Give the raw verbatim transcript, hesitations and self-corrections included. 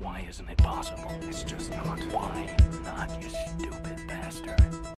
Why isn't it possible? It's just not. Why?